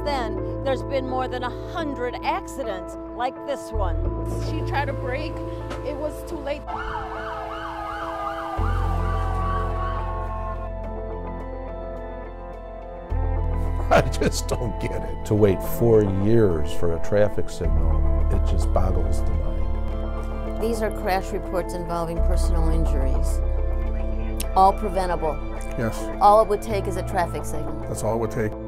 then, there's been more than 100 accidents like this one. She tried to brake. It was too late. I just don't get it. To wait 4 years for a traffic signal, it just boggles the mind. These are crash reports involving personal injuries. All preventable. Yes. All it would take is a traffic signal. That's all it would take.